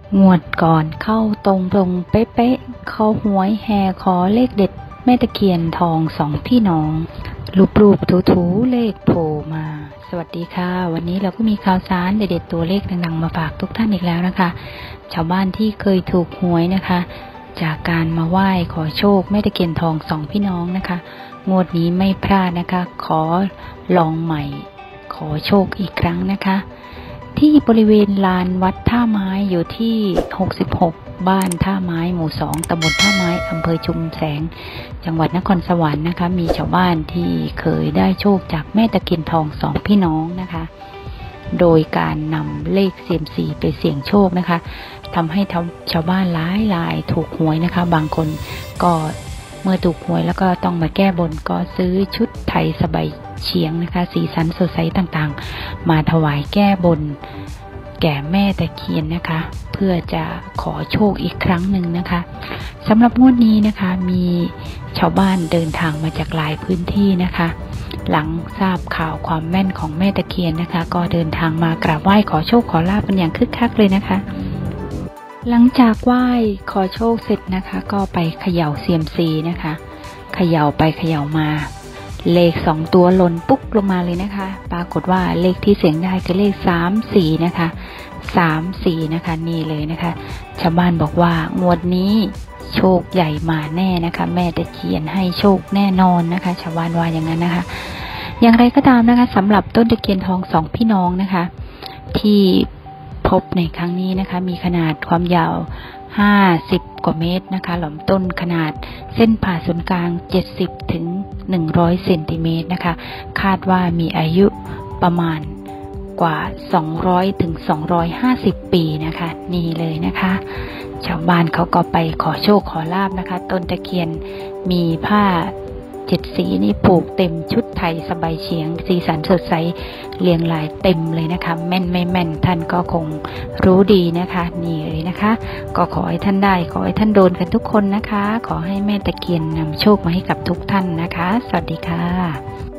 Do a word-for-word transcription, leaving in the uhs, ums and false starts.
งวดก่อนเข้าตรงตรงเป๊ะๆเข้าหวยแห่ขอเลขเด็ดแม่ตะเคียนทองสองพี่น้องรูปๆถูๆเลขโผล่มาสวัสดีค่ะวันนี้เราก็มีข่าวสารเด็ดๆตัวเลขดังๆมาฝากทุกท่านอีกแล้วนะคะชาวบ้านที่เคยถูกหวยนะคะจากการมาไหว้ขอโชคแม่ตะเคียนทองสองพี่น้องนะคะงวดนี้ไม่พลาดนะคะขอลองใหม่ขอโชคอีกครั้งนะคะที่บริเวณลานวัดท่าไม้อยู่ที่หกสิบหกบ้านท่าไม้หมู่สองตำบลท่าไม้อำเภอชุมแสงจังหวัดนครสวรรค์นะคะมีชาวบ้านที่เคยได้โชคจากแม่ตะเคียนทองสองพี่น้องนะคะโดยการนำเลขเซียมซีไปเสี่ยงโชคนะคะทำให้ชาวบ้านหลายรายถูกหวยนะคะบางคนก็เมื่อถูกหวยแล้วก็ต้องมาแก้บนก็ซื้อชุดไทยสบายเฉียงนะคะสีสันสดใสต่างๆมาถวายแก้บนแก่แม่ตะเคียนนะคะเพื่อจะขอโชคอีกครั้งหนึ่งนะคะสำหรับงวดนี้นะคะมีชาวบ้านเดินทางมาจากหลายพื้นที่นะคะหลังทราบข่าวความแม่นของแม่ตะเคียนนะคะก็เดินทางมากราบไหว้ขอโชคขอลาภกันอย่างคึกคักเลยนะคะหลังจากไหว้ขอโชคเสร็จนะคะก็ไปเขย่าเซียมซีนะคะเขย่าไปเขย่ามาเลขสองตัวหล่นปุ๊บลงมาเลยนะคะปรากฏว่าเลขที่เสียงได้คือเลขสามสี่นะคะสามสี่นะคะนี่เลยนะคะชาวบ้านบอกว่างวดนี้โชคใหญ่มาแน่นะคะแม่ตะเคียนให้โชคแน่นอนนะคะชาวบ้านว่าอย่างนั้นนะคะอย่างไรก็ตามนะคะสำหรับต้นตะเคียนทองสองพี่น้องนะคะที่พบในครั้งนี้นะคะมีขนาดความยาวห้าสิบกว่าเมตรนะคะลำต้นขนาดเส้นผ่าศูนย์กลางเจ็ดสิบถึงหนึ่งร้อยเซนติเมตรนะคะคาดว่ามีอายุประมาณกว่าสองร้อยถึงสองร้อยห้าสิบปีนะคะนี่เลยนะคะชาวบ้านเขาก็ไปขอโชคขอลาภนะคะต้นตะเคียนมีผ้าเจ็ดสีนี่ผูกเต็มชุดไทยสบายเฉียงสีสันสดใสเรียงรายเต็มเลยนะคะแม่นไม่แม่นท่านก็คงรู้ดีนะคะนี่เลยนะคะก็ขอให้ท่านได้ขอให้ท่านโดนกันทุกคนนะคะขอให้แม่ตะเคียนนำโชคมาให้กับทุกท่านนะคะสวัสดีค่ะ